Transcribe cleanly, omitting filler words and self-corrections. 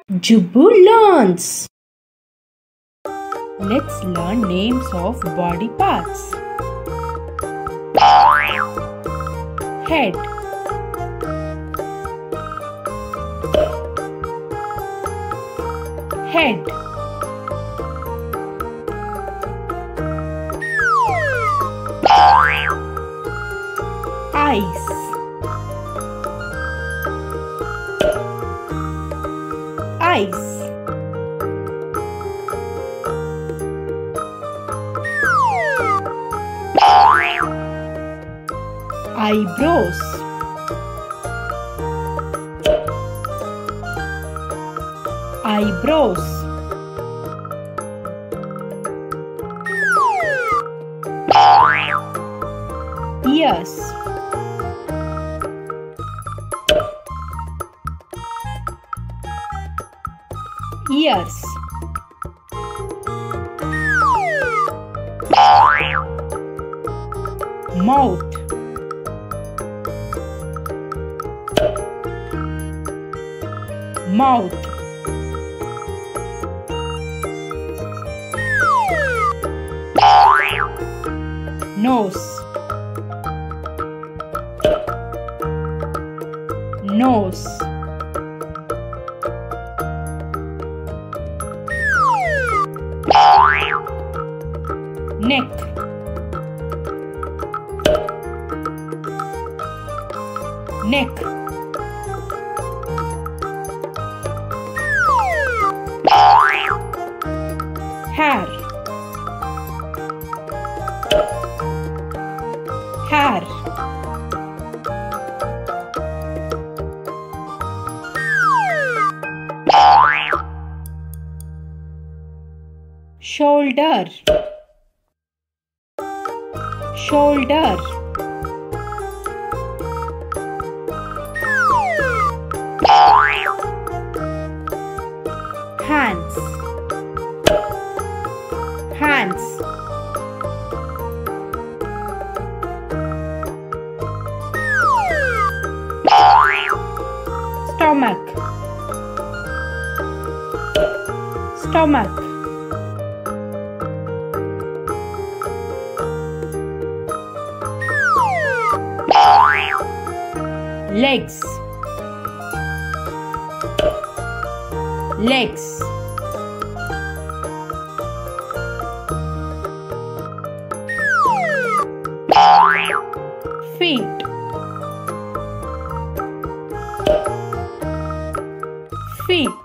Jubulons. Let's learn names of body parts. Head. Head. Eyes. Eyes. Eyebrows. Eyebrows. Ears. Ears. Mouth. Mouth. Nose. Nose. Neck. Neck. Hair. Hair. Shoulder. Shoulder. Hands. Hands. Stomach. Stomach. Legs. Legs. Feet. Feet.